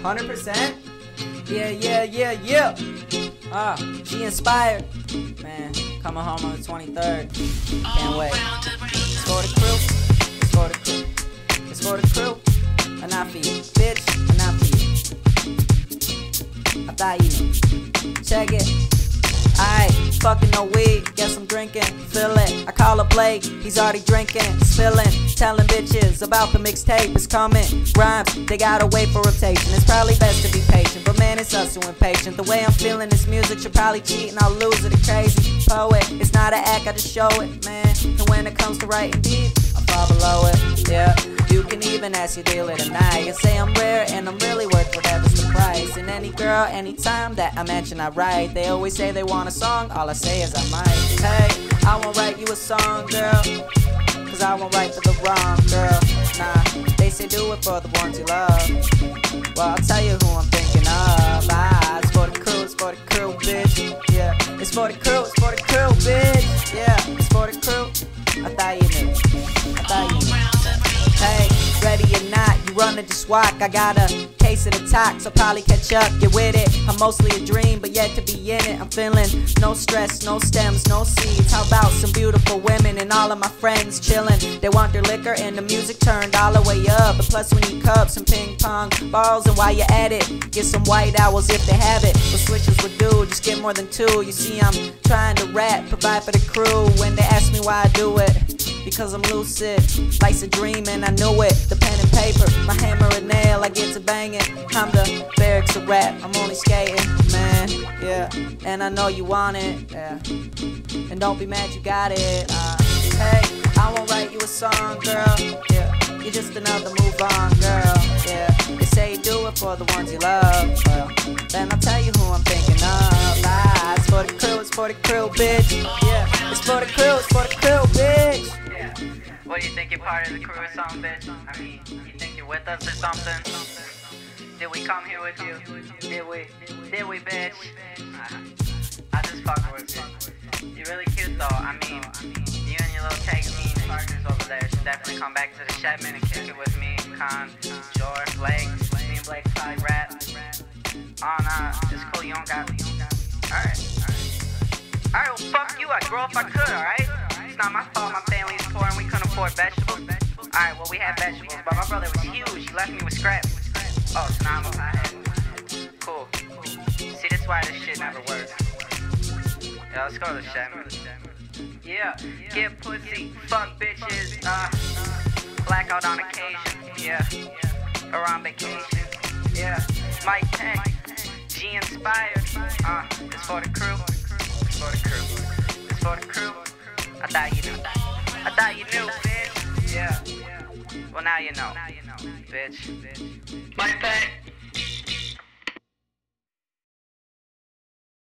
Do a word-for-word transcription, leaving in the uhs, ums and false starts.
hundred percent? Yeah, yeah, yeah, yeah. Ah, G inspired. Man, coming home on the twenty-third. Can't wait. It's for the crew. It's for the crew. It's for the crew. And not for you, bitch. And not for you. I thought you knew. Check it. Aight, fucking no weed, guess I'm drinking, feel it. I call up Blake, he's already drinking, spilling, telling bitches about the mixtape is coming. Rhymes, they gotta wait for rotation. It's probably best to be patient, but man, it's us who impatient. The way I'm feeling this music, you're probably cheating, I'll lose it. A crazy poet, it's not an act, I just show it, man. And when it comes to writing deep, I fall below it, yeah. You can even ask your dealer tonight and say I'm rare and I'm really worth whatever's the price. And any girl, anytime that I mention I write, they always say they want a song, all I say is I might. Hey, I won't write you a song, girl, cause I won't write for the wrong girl. Nah, they say do it for the ones you love. Well, I'll tell you who I'm thinking of. Ah, it's for the crew, it's for the crew, bitch. Yeah, it's for the crew, it's for the crew, bitch. Yeah, it's for the crew. I thought you knew, I thought you knew. Hey, ready or not, you run or just walk. I got a case of the tox, I'll probably catch up, get with it. I'm mostly a dream, but yet to be in it. I'm feeling no stress, no stems, no seeds. How about some beautiful women and all of my friends chilling? They want their liquor and the music turned all the way up. And plus we need cups and ping pong balls. And while you're at it, get some white owls if they have it. What switches would do, just get more than two. You see I'm trying to rap, provide for the crew. When they ask me why I do it, because I'm lucid, life's a dream and I knew it. The pen and paper, my hammer and nail, I get to banging. I'm the barracks of rap, I'm only skating, man, yeah. And I know you want it, yeah. And don't be mad you got it, uh, hey, I won't write you a song, girl, yeah. You're just another move on, girl, yeah. They say you do it for the ones you love, well, then I'll tell you who I'm thinking of. Ah, it's for the crew, it's for the crew, bitch, yeah. It's for the crew, it's for the crew, bitch. What do you think you're part of the crew or something, bitch? I mean, you think you're with us or something? Did we come here with you? Did we? Did we, bitch? I just fucking with you. You're really cute though. I mean, you and your little tag team partners over there should definitely come back to the Shedman and kick it with me, Con, Jor, Blake. Me and Blake probably rap. Oh nah, it's cool, you don't got me. Alright, alright. Alright, well fuck you, I'd grow if I could, alright? It's not my fault my family's poor and we couldn't afford vegetables. Alright, well we had vegetables, but my brother was huge, he left me with scraps. Oh, so now I'm a pothead. Cool. See, that's why this shit never works. Yeah, let's go to the Shedman. Yeah, get pussy, fuck bitches, uh, blackout on occasion, yeah, or on vacation, yeah, Mike Penn, G inspired, uh, it's for the crew, it's for the crew, it's for the crew. I thought you knew. I thought you knew, bitch. Yeah. Well, now you know, bitch. My pet.